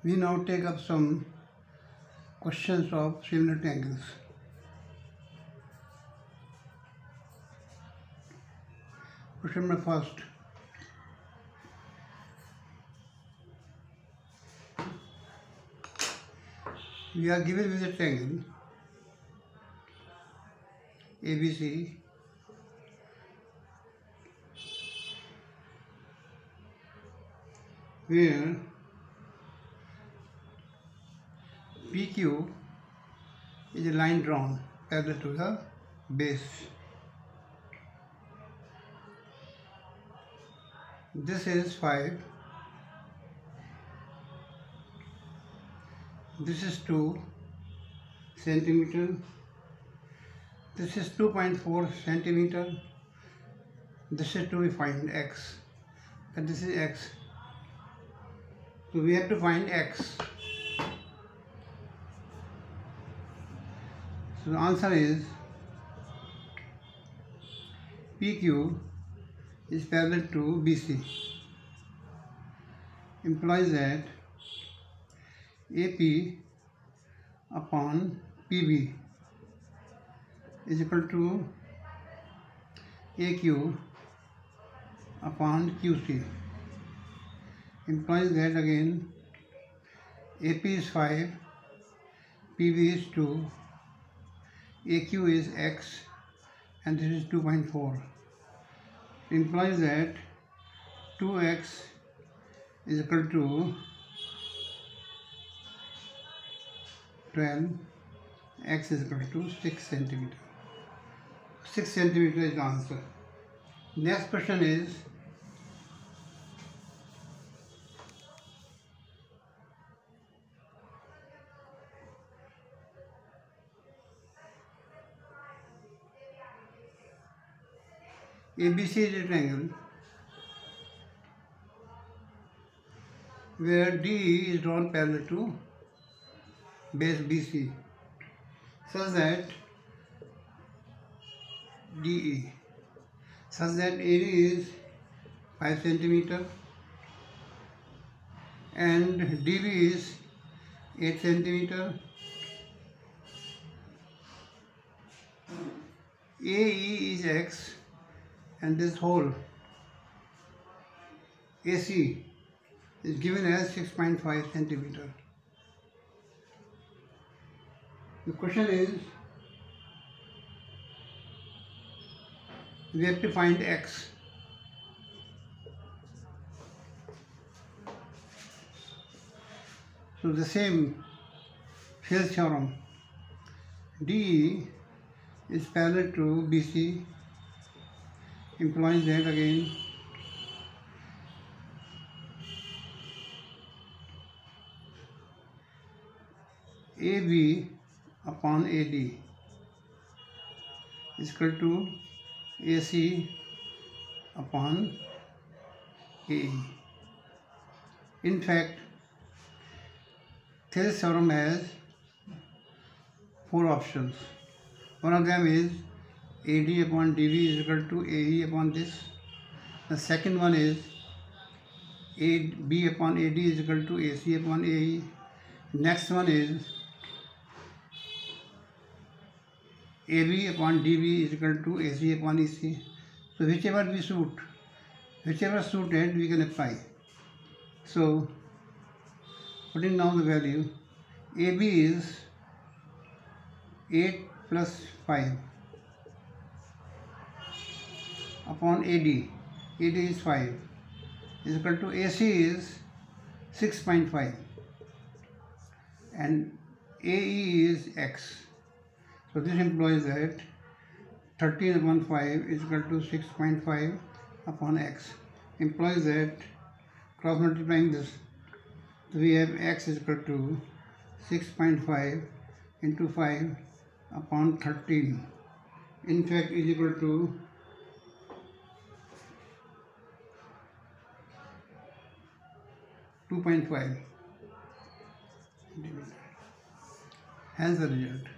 We now take up some questions of similar angles. Question number first. We are given with a triangle ABC where PQ is a line drawn parallel to the base. This is 5, this is 2 centimeter, this is 2.4 centimeter, this is to be find x, and this is x. So we have to find x. So the answer is PQ is parallel to BC, implies that AP upon PB is equal to AQ upon QC, implies that again AP is 5, PB is 2, AQ is x, and this is 2.4. Implies that 2x is equal to 12, x is equal to 6 centimeter. 6 centimeter is the answer. Next question is ABC is a triangle where DE is drawn parallel to base BC such that AD is 5 centimeter and DB is 8 centimeter. AE is x and this whole AC is given as 6.5 centimeter. The question is, we have to find x. So the same Thales theorem, DE is parallel to BC, implies that again AB upon AD is equal to AC upon AE. In fact, Thales theorem has 4 options. One of them is AD upon DB is equal to AE upon this. The second one is B upon AD is equal to AC upon AE. Next one is AB upon DB is equal to AC upon EC. So whichever suited we can apply. So putting down the value, AB is 8 plus 5 upon AD is 5 is equal to AC is 6.5 and AE is x. So this implies that 13 upon 5 is equal to 6.5 upon x. Implies that cross multiplying this, so we have x is equal to 6.5 into 5 upon 13. In fact is equal to 2.5. Hence the result.